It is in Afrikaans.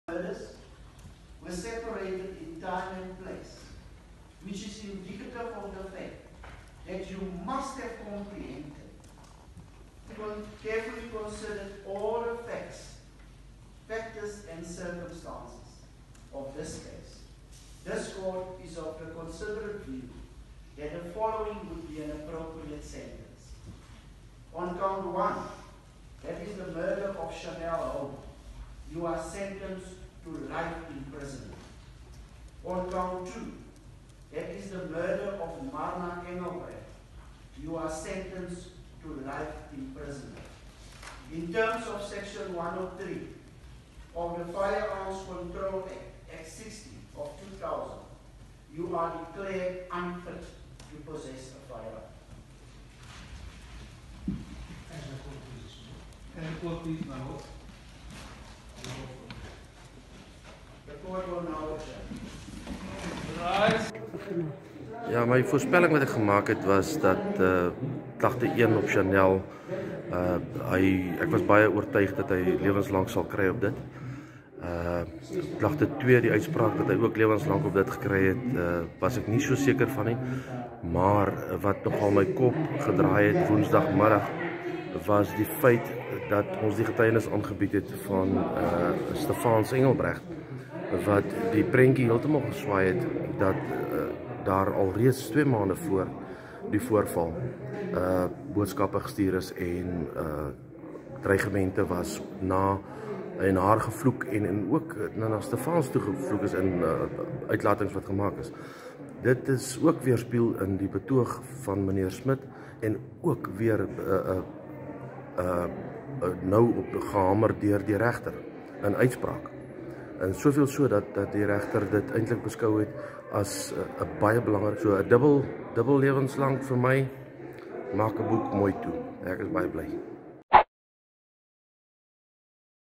Murders were separated in time and place, which is indicative of the fact that you must have comprehended, carefully considered all the factors and circumstances of this case. This court is of the considerate view that the following would be an appropriate sentence. On count 1, that is the murder of Chanel Home, you are sentenced to life imprisonment. On count 2, that is the murder of Marna Engelbrecht, you are sentenced to life imprisonment. In terms of Section 103 of the Firearms Control Act, Act 60 of 2000, you are declared unfit to possess a firearm. Can the court please now? The court will now adjourn. Ja, my voorspelling wat ek gemaak het was dat klagte 1 op Chanel, ek was baie oortuig dat hy lewenslang sal kry op dit. Klagte 2, die uitspraak dat hy ook lewenslang op dit gekry het, was ek nie so seker van nie, maar wat nogal my kop gedraai het woensdagmiddag was die feit dat ons die getuienis aangebied het van Stefans Engelbrecht, wat die prentjie heeltemal geswaai het dat daar alreeds 2 maande voor die voorval boodskappe gestuur is en dreigemente was en haar gevloek en ook na Stefans toe gevloek is in uitlatings wat gemaak is. Dit is ook weerspieël in die betoog van meneer Smit en ook weer nou op gehamer deur die regter in uitspraak. En soveel so dat die regter dit eintlik beskou het as 'n baie belangrik, so 'n dubbel lewenslang vir my maak 'n boek mooi toe. Ek is baie bly.